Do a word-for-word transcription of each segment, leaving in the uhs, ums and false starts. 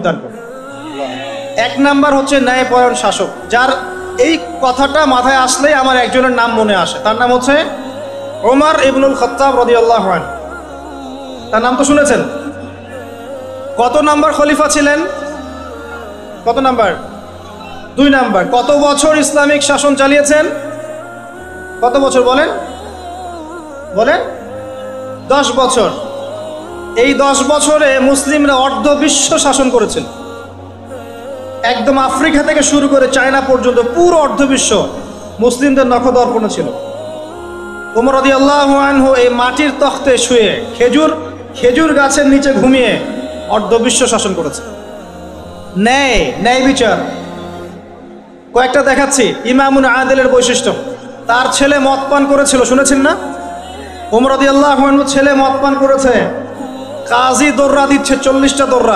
দান করুন। এক নাম্বার হচ্ছে ন্যায়পরায়ণ শাসক, যার এই কথাটা মাথায় আসলেই আমার একজনের নাম মনে আসে। তার নাম হচ্ছে ওমর ইবনুল খাত্তাব রাদিয়াল্লাহু আনহু। তার নাম তো শুনেছেন। কত নাম্বার খলিফা ছিলেন? কত নাম্বার? দুই নাম্বার। কত বছর ইসলামিক শাসন চালিয়েছেন? কত বছর বলেন? বলেন? দশ বছর। এই দশ বছরে মুসলিমরা অর্ধ বিশ্ব শাসন করেছেন। একদম আফ্রিকা থেকে শুরু করে চায়না পর্যন্ত পুরো অর্ধ বিশ্ব মুসলিমদের নখদর্পণে ছিল। ওমর রাদিয়াল্লাহু আনহু এই মাটির তখতে শুয়ে খেজুর খেজুর গাছের নিচে ঘুমিয়ে অর্ধ বিশ্ব শাসন করেছে। ন্যায় ন্যায় বিচার কয়েকটা দেখাচ্ছি। ইমামুন আদিলের বৈশিষ্ট্য। তার ছেলে মদ পান করেছিল, শুনেছেন না? ওমর রাদিয়াল্লাহু আনহু ছেলে মদ পান করেছে, কাজী দৌড়া দিচ্ছে চল্লিশটা দৌড়া।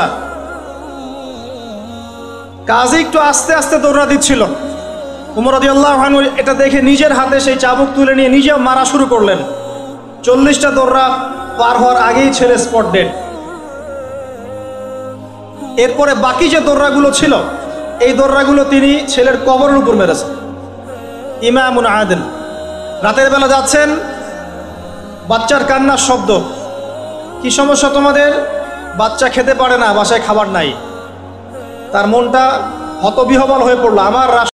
কাজী একটু আস্তে আস্তে দৌড়া দিচ্ছিল। ওমর রাদিয়াল্লাহু আনহু এটা দেখে নিজের হাতে সেই চাবুক তুলে নিয়ে নিজে মারা শুরু করলেন। চল্লিশটা দৌড়া পার হওয়ার আগেই ছেলে স্পট ডেড। এরপরে বাকি যে দৌড়াগুলো ছিল, এই দৌড়াগুলো তিনি ছেলের কবরের উপর মেরেছেন। ইমামুন আদিল। রাতের বেলা যাচ্ছেন, বাচ্চার কান্নার শব্দ। কি সমস্যা তোমাদের? বাচ্চা খেতে পারে না, বাসায় খাবার নাই। তার মনটা হতবিহ্বল হয়ে পড়লো। আমার